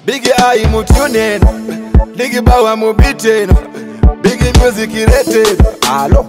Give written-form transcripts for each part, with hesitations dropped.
Big eye mutune Big bawa mubite Big music irete Alo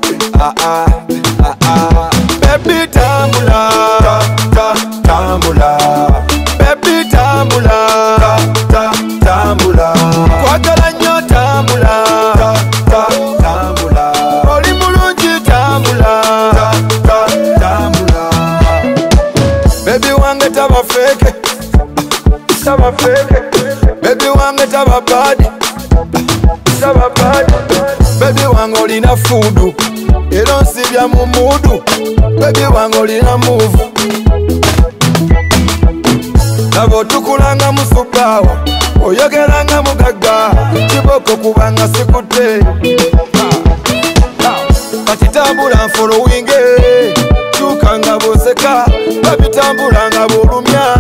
Baby tambula Tambula Baby tambula Tambula Kwagala nyo tambula Tambula Oli mulungi tambula Tambula Baby wange taba fake Taba fake Baby wange taba bad Taba bad Baby wange olina fudu Ero nsibya mu mudu Baby wange olina move Nabo tukulanga musupawa Oyogeranga mugaga Kiboko kubanga sikute Kati tambula following Chukanga boseka Baby tambula nga bulumya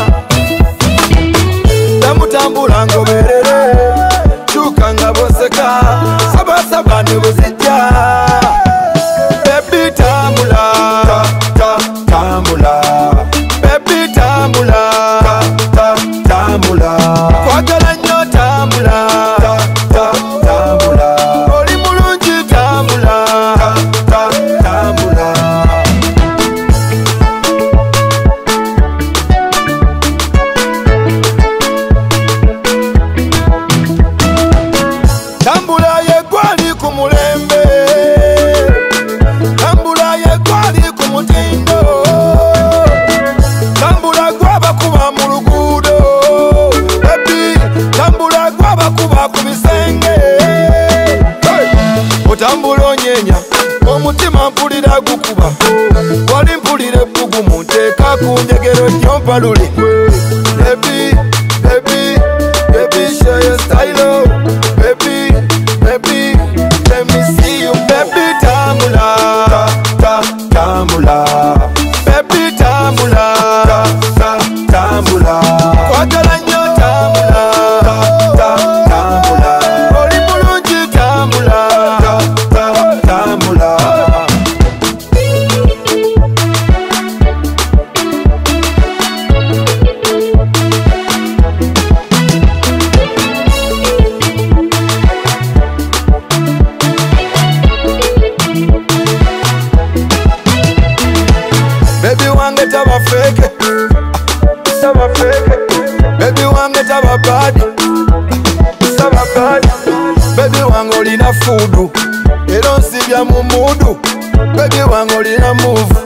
Tambula ngoberere Chukanga boseka Saba saba nebozija Baby tambula Tambula Baby tambula Tambula Kwagala nyo tambula Tambula Oli mulungi tambula Tambula Tambula yegwali ku mulembe Tambula yegwali ku mutindo Tambula gwaba kuba mu luguudo Baby tambula gwaba kuba ku bisenge Otambula onyenya omutima mpulira gukuba Wali mpulira ebbugumu nteeka ku njegero jyompalule Baby, baby, baby show your style Baby, baby, let me see you Baby tambula Tambula Baby tambula Tambula Kwagala nyo tambula Tambula Oli mulungi tambula Tambula Baby wange taba fake Taba fake Baby wange taba bad Taba bad Baby wange olina fudu Ero nsibya mu mudu Baby wange olina move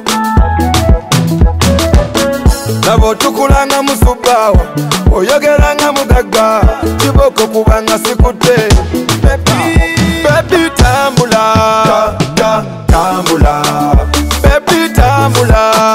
Nabo tukulanga musubawa Oyogeranga mugaga Kiboko kubanga sikute Baby tambula Tambula Baby tambula